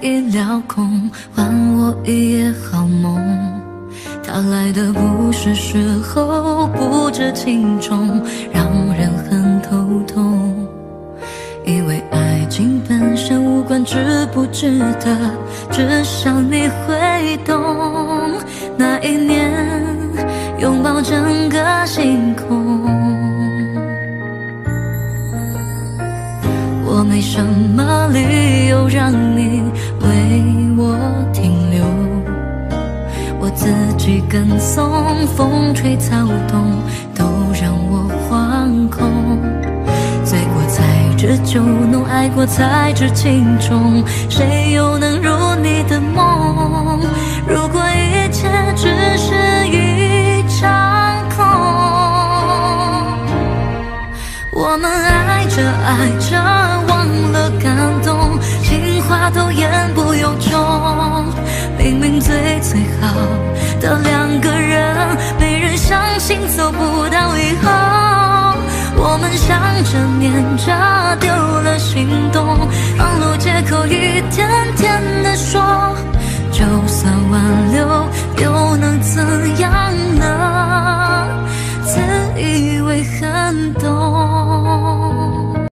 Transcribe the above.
已撩空，还我一夜好梦。他来的不是时候，不知轻重，让人很头痛。以为爱情本身无关值不值得，至少你会懂。那一年拥抱整个星空，我没什么理由让你为我停留，我自己跟从，风吹草动都让我惶恐。醉过才知酒浓，爱过才知情重，谁又能如你的梦？如果一切只是一场空，我们爱着爱着忘了感动，情话都言不由衷。明明最好的两个人，没人相信走不到以后。我们想着念着丢了心动，放路借口一天天的说，就算挽留